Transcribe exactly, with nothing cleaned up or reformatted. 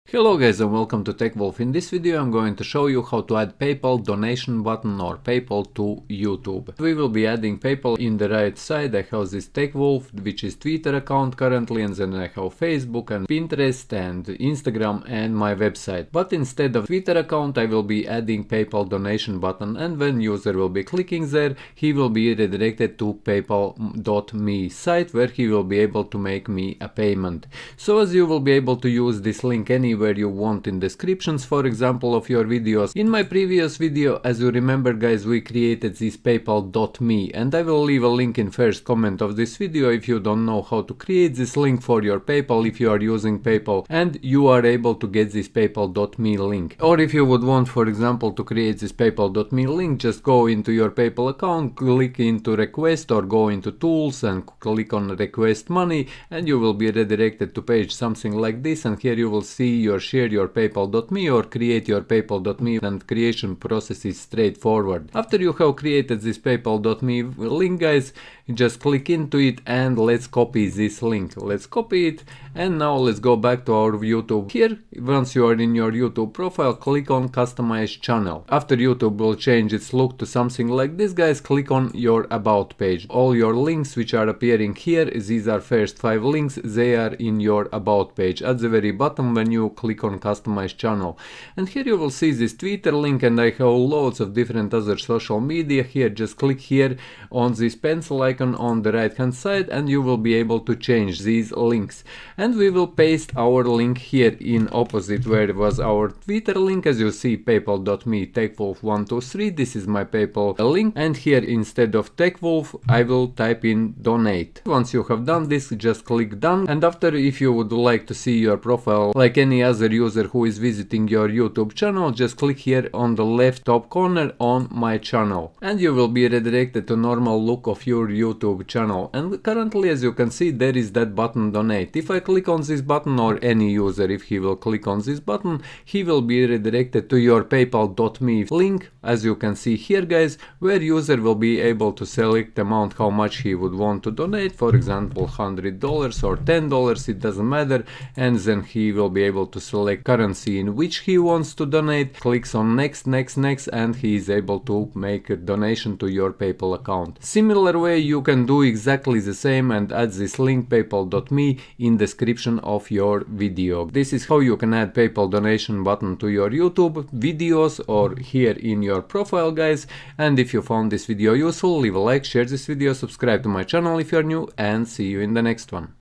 Hello guys and welcome to TechWolf. In this video I'm going to show you how to add PayPal donation button or PayPal to YouTube. We will be adding PayPal in the right side. I have this TechWolf, which is Twitter account currently, and then I have Facebook and Pinterest and Instagram and my website. But instead of Twitter account I will be adding PayPal donation button, and when user will be clicking there he will be redirected to paypal dot me site where he will be able to make me a payment. So as you will be able to use this link anywhere where you want in descriptions, for example, of your videos. In my previous video, as you remember guys, we created this paypal dot me, and I will leave a link in first comment of this video if you don't know how to create this link for your PayPal if you are using PayPal, and you are able to get this paypal dot me link. Or if you would want, for example, to create this paypal dot me link, just go into your PayPal account, click into request or go into tools and click on request money, and you will be redirected to page something like this, and here you will see your share your paypal dot me or create your paypal dot me, and creation process is straightforward. After you have created this paypal dot me link guys, just click into it and let's copy this link. Let's copy it, and now let's go back to our YouTube. Here, once you are in your YouTube profile, click on customize channel. After YouTube will change its look to something like this guys, click on your about page. All your links which are appearing here, these are first five links, they are in your about page at the very bottom when you click on customize channel. And here you will see this Twitter link, and I have loads of different other social media here. Just click here on this pencil icon on the right hand side and you will be able to change these links. And we will paste our link here in opposite where was our Twitter link. As you see, paypal dot me TechWolf one two three, this is my PayPal link, and here instead of TechWolf I will type in donate. Once you have done this, just click done, and after, if you would like to see your profile like any other user who is visiting your YouTube channel, just click here on the left top corner on my channel, and you will be redirected to normal look of your YouTube channel. And currently, as you can see, there is that button donate. If I click on this button, or any user if he will click on this button, he will be redirected to your paypal dot me link, as you can see here guys, where user will be able to select the amount how much he would want to donate, for example one hundred dollars or ten dollars, it doesn't matter, and then he will be able to select currency in which he wants to donate, clicks on next, next, next, and he is able to make a donation to your PayPal account. Similar way you can do exactly the same and add this link paypal dot me in description of your video. This is how you can add PayPal donation button to your YouTube videos or here in your profile guys. And if you found this video useful, leave a like, share this video, subscribe to my channel if you are new, and see you in the next one.